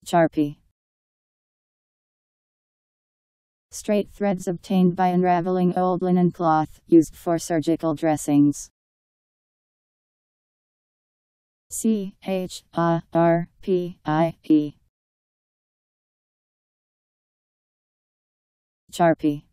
Charpie. Straight threads obtained by unraveling old linen cloth, used for surgical dressings. Charpie. Charpie.